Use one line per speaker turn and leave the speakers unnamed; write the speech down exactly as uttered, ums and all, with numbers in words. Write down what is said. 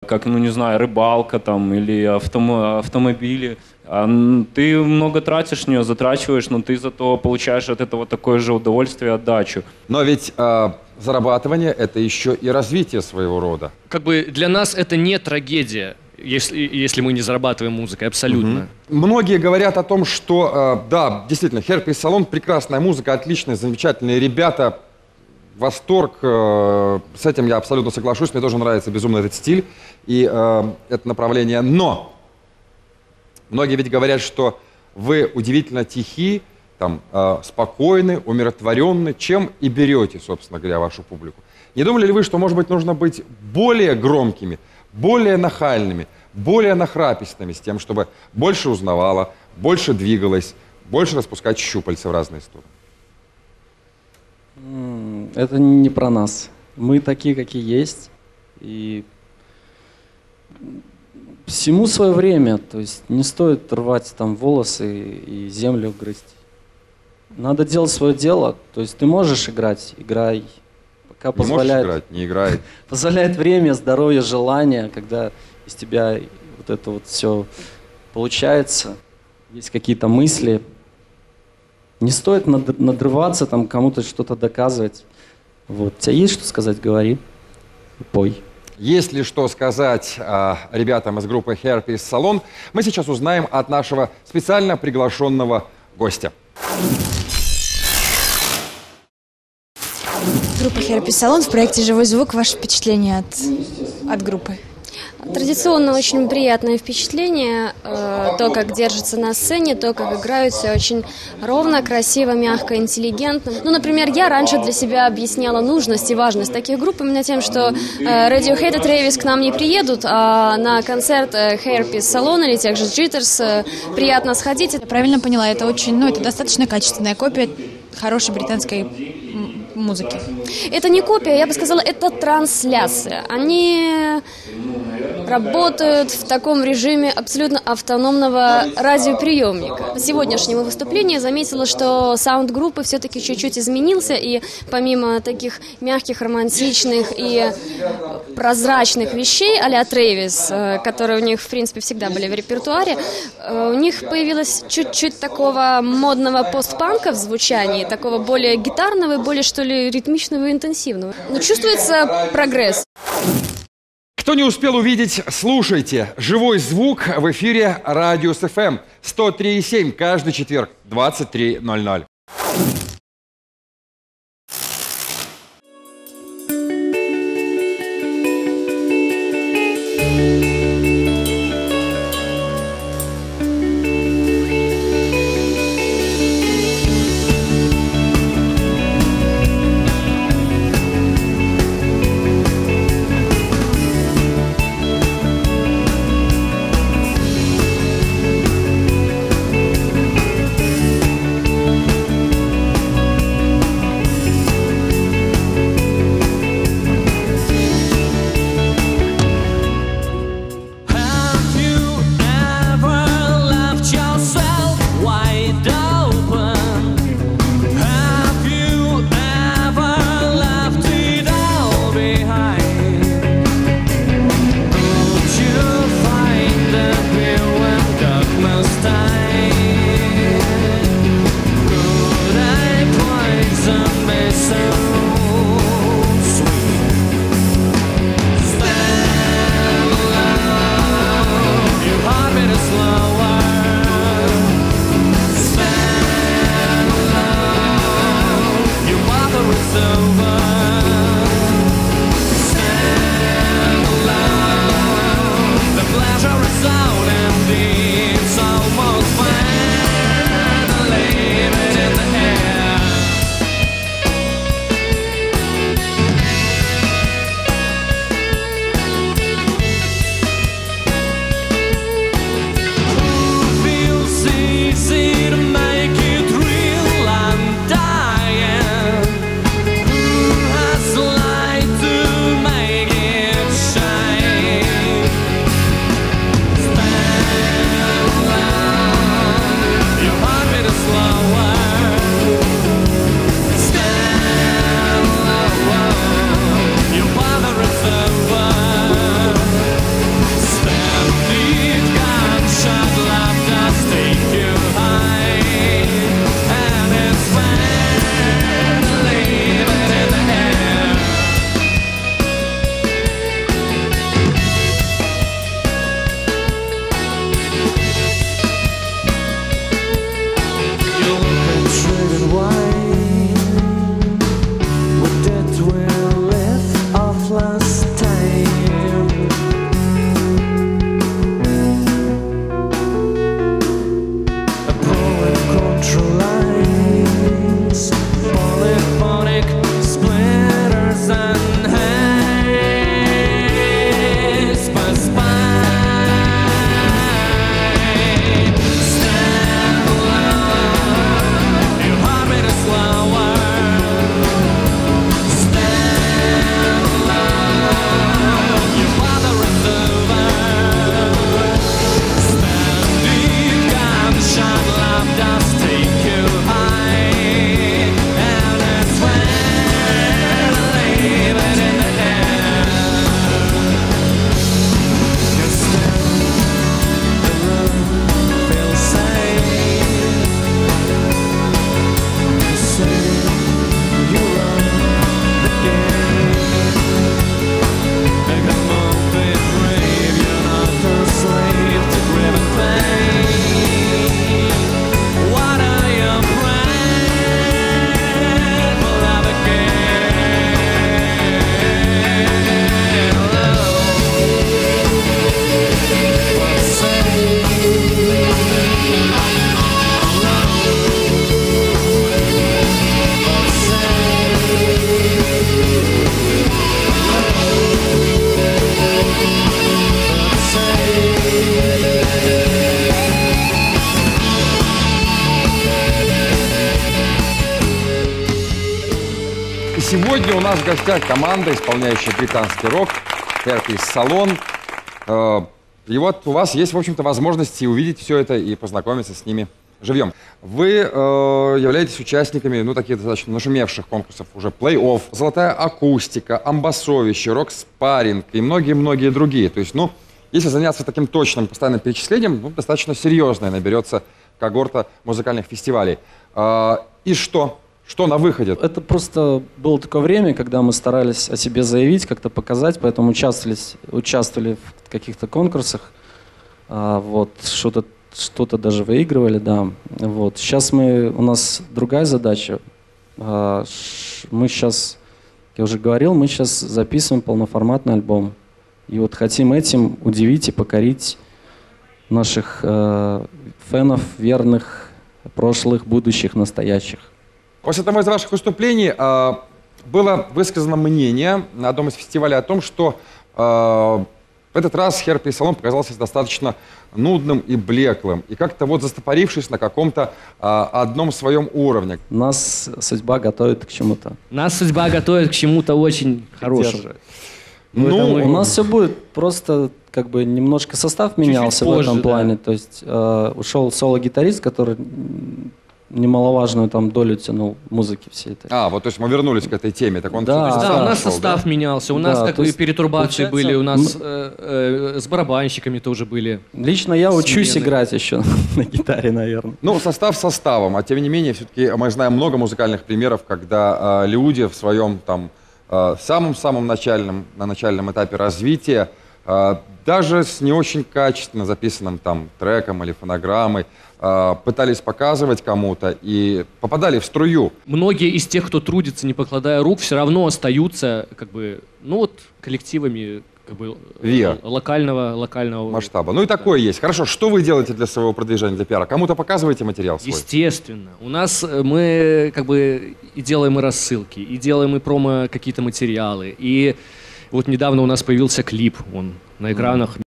как, ну не знаю, рыбалка там или автомо- автомобили. А, м, ты много тратишь в нее, затрачиваешь, но ты зато получаешь от этого такое же удовольствие, отдачу.
Но ведь э, зарабатывание – это еще и развитие своего рода.
Как бы для нас это не трагедия, если, если мы не зарабатываем музыкой, абсолютно.
Угу. Многие говорят о том, что, э, да, действительно, Herpes Salon – прекрасная музыка, отличные, замечательные ребята, восторг. Э, с этим я абсолютно соглашусь, мне тоже нравится безумно этот стиль и э, это направление. Но многие ведь говорят, что вы удивительно тихи, там, э, спокойны, умиротворенны, чем и берете, собственно говоря, вашу публику. Не думали ли вы, что, может быть, нужно быть более громкими, более нахальными, более нахрапистыми, с тем, чтобы больше узнавала, больше двигалась, больше распускать щупальца в разные стороны?
Это не про нас. Мы такие, какие есть. И всему свое время. То есть не стоит рвать там волосы и землю грызть. Надо делать свое дело. То есть ты можешь играть, играй. Пока
не
позволяет,
можешь играть, не играй.
Позволяет время, здоровье, желание, когда из тебя вот это вот все получается, есть какие-то мысли. Не стоит над, надрываться, там кому-то что-то доказывать. Вот. У тебя есть что сказать, говори, пой.
Есть ли что сказать э, ребятам из группы Herpes Salon, мы сейчас узнаем от нашего специально приглашенного гостя.
Группа Herpes Salon в проекте «Живой звук». Ваше впечатление от, от группы?
Традиционно очень приятное впечатление. То, как держатся на сцене, то, как играют, все очень ровно, красиво, мягко, интеллигентно. Ну, например, я раньше для себя объясняла нужность и важность таких групп именно тем, что Radiohead и Travis к нам не приедут, а на концерт Herpes Salon или тех же Jitters приятно сходить.
Я правильно поняла, это очень, ну, это достаточно качественная копия хорошей британской музыки.
Это не копия, я бы сказала, это трансляция. Они работают в таком режиме абсолютно автономного радиоприемника. По сегодняшнему выступлению заметила, что саунд группы все-таки чуть-чуть изменился, и помимо таких мягких, романтичных и прозрачных вещей а-ля Трэвис, которые у них, в принципе, всегда были в репертуаре, у них появилось чуть-чуть такого модного постпанка в звучании, такого более гитарного, более, что ли, ритмичного и интенсивного. Но чувствуется прогресс.
Кто не успел увидеть, слушайте. Живой звук в эфире Радиус эф эм сто три и семь каждый четверг двадцать три ноль ноль. Сегодня у нас в гостях команда, исполняющая британский рок, Hairpiece Salon. Э, И вот у вас есть, в общем-то, возможность и увидеть все это, и познакомиться с ними живьем. Вы э, являетесь участниками, ну, таких достаточно нашумевших конкурсов уже. Плей-офф, Золотая акустика, Амбассовище, Рок-спарринг и многие-многие другие. То есть, ну, если заняться таким точным постоянным перечислением, ну, достаточно серьезная наберется когорта музыкальных фестивалей. Э, и что? Что на выходе?
Это просто было такое время, когда мы старались о себе заявить, как-то показать, поэтому участвовали, участвовали в каких-то конкурсах, а, вот, что-то, что-то даже выигрывали, да. Вот. Сейчас мы, у нас другая задача. А, ш, мы сейчас, я уже говорил, мы сейчас записываем полноформатный альбом. И вот хотим этим удивить и покорить наших э, фенов, верных, прошлых, будущих, настоящих.
После одного из ваших выступлений э, было высказано мнение на одном из фестивалей о том, что э, в этот раз Hairpiece Salon показался достаточно нудным и блеклым, и как-то вот застопорившись на каком-то э, одном своем уровне.
Нас судьба готовит к чему-то.
Нас судьба готовит к чему-то очень хорошему.
Ну,
у нас все будет, просто как бы немножко состав менялся
Чуть-чуть позже,
в этом плане.
да.
То есть э, ушел соло-гитарист, который немаловажную там долю тянул музыки всей этой.
А, вот то есть мы вернулись к этой теме. Так он
Да,
всё-таки
Да,
сам
у нас
ушел,
состав
да?
менялся, у
Да,
нас
то
как бы
есть,
перетурбации
получается,
были, у нас
м-
э, э, с барабанщиками тоже были.
Лично я учусь
Смены.
играть еще на гитаре, наверное.
Ну, состав составом, а тем не менее, все-таки мы знаем много музыкальных примеров, когда э, люди в своем там э, самом-самом начальном, на начальном этапе развития, э, даже с не очень качественно записанным там треком или фонограммой, э, пытались показывать кому-то и попадали в струю.
Многие из тех, кто трудится, не покладая рук, все равно остаются как бы, ну вот, коллективами как бы
Виа.
локального, локального
Масштаба. Ну и такое есть. Хорошо, что вы делаете для своего продвижения, для пиара? Кому-то показываете материал свой?
Естественно. У нас э, мы как бы и делаем и рассылки, и делаем и промо какие-то материалы. И вот недавно у нас появился клип, он на экранах